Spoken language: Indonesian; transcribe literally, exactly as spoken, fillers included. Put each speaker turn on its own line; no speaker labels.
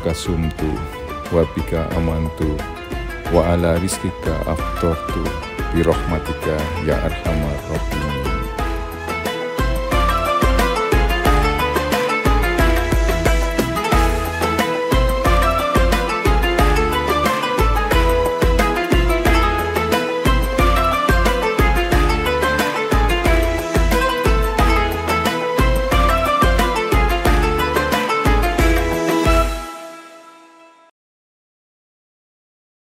laka sumtu wa bika amantu wa ala rizkika aftohtu bi rahmatika ya arhamar rahimin.